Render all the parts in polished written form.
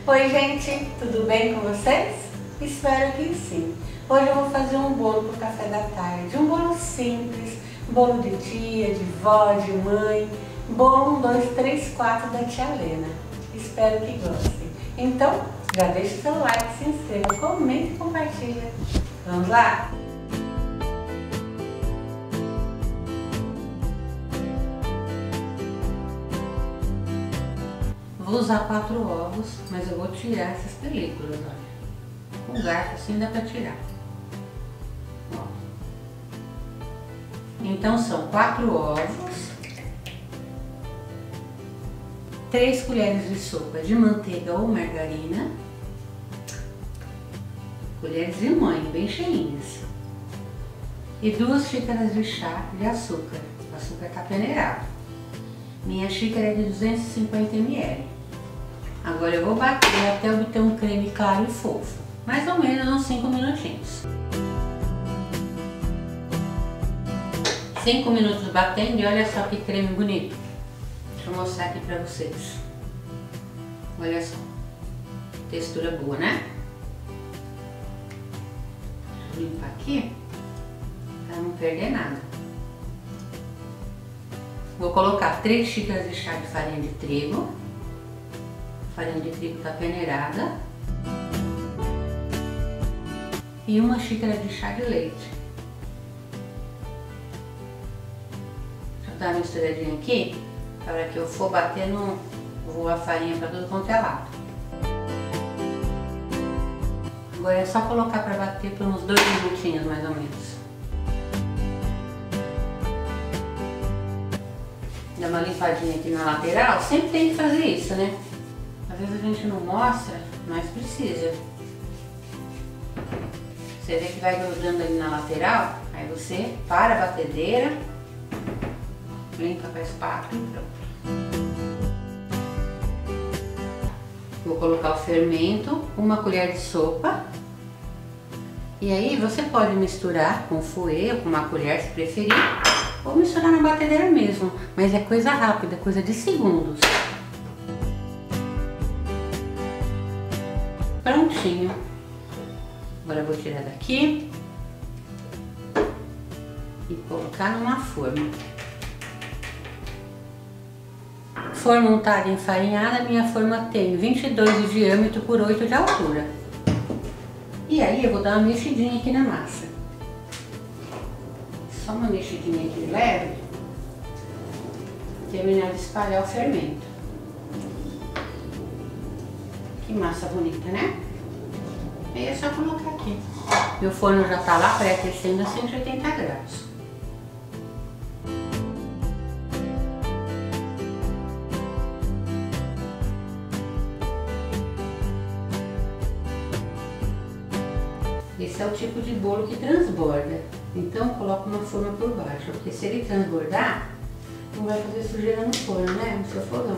Oi gente, tudo bem com vocês? Espero que sim. Hoje eu vou fazer um bolo para o café da tarde, um bolo simples, bolo de tia, de vó, de mãe, bolo 1, 2, 3, 4 da tia Lena. Espero que gostem. Então, já deixa o seu like, se inscreva, comente e compartilha. Vamos lá? Vou usar 4 ovos, mas eu vou tirar essas películas, olha. Com garfo assim dá pra tirar. Ó. Então são 4 ovos, 3 colheres de sopa de manteiga ou margarina, colheres de mãe, bem cheinhas, e 2 xícaras de chá de açúcar. O açúcar tá peneirado. Minha xícara é de 250 ml. Agora eu vou bater até obter um creme claro e fofo, mais ou menos uns 5 minutinhos. 5 minutos batendo e olha só que creme bonito. Deixa eu mostrar aqui pra vocês. Olha só, textura boa, né? Deixa eu limpar aqui pra não perder nada. Vou colocar 3 xícaras de chá de farinha de trigo. A farinha de trigo está peneirada. E 1 xícara de chá de leite. Deixa eu dar uma misturadinha aqui, para que eu for batendo, voar a farinha para tudo quanto é lado. Agora é só colocar para bater por uns 2 minutinhos mais ou menos. Dá uma limpadinha aqui na lateral, sempre tem que fazer isso, né? Às vezes a gente não mostra, mas precisa. Você vê que vai grudando ali na lateral, aí você para a batedeira, limpa com a espátula e pronto. Vou colocar o fermento, 1 colher de sopa. E aí você pode misturar com fouet ou com uma colher se preferir, ou misturar na batedeira mesmo, mas é coisa rápida, coisa de segundos. Prontinho. Agora eu vou tirar daqui e colocar numa forma. Forma untada e enfarinhada, minha forma tem 22 de diâmetro por 8 de altura. E aí eu vou dar uma mexidinha aqui na massa. Só uma mexidinha aqui leve, terminar de espalhar o fermento. Que massa bonita, né? Aí é só colocar aqui. Meu forno já tá lá pré-aquecendo a 180 graus. Esse é o tipo de bolo que transborda. Então coloca uma forma por baixo, porque se ele transbordar, não vai fazer sujeira no forno, né? No seu fogão.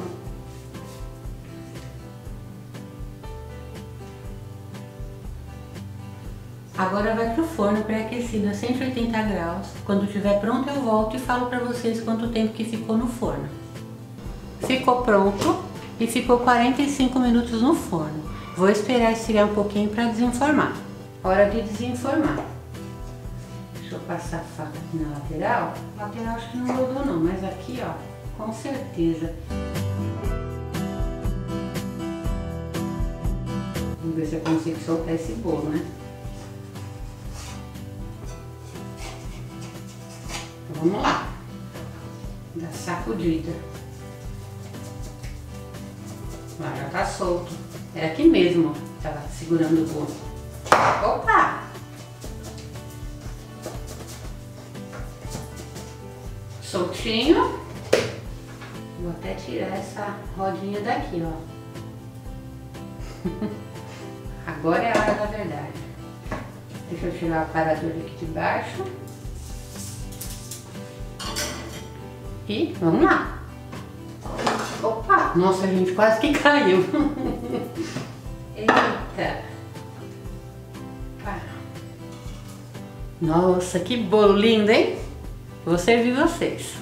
Agora vai pro forno pré-aquecido a 180 graus. Quando estiver pronto eu volto e falo pra vocês quanto tempo que ficou no forno. Ficou pronto e ficou 45 minutos no forno. Vou esperar esfriar um pouquinho para desenformar. Hora de desenformar. Deixa eu passar a faca aqui na lateral. Lateral acho que não grudou não, mas aqui ó, com certeza. Vamos ver se eu consigo soltar esse bolo, né? Então vamos lá. Dá sacudida. Lá já tá solto. É aqui mesmo, tava segurando o bolo. Opa! Soltinho. Vou até tirar essa rodinha daqui, ó. Agora é a hora da verdade. Deixa eu tirar o aparador aqui de baixo. E vamos lá. Opa! Nossa, gente, quase que caiu. Eita! Nossa, que bolo lindo, hein? Vou servir vocês.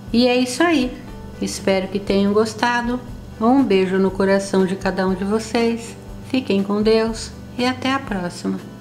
E é isso aí. Espero que tenham gostado. Um beijo no coração de cada um de vocês. Fiquem com Deus e até a próxima.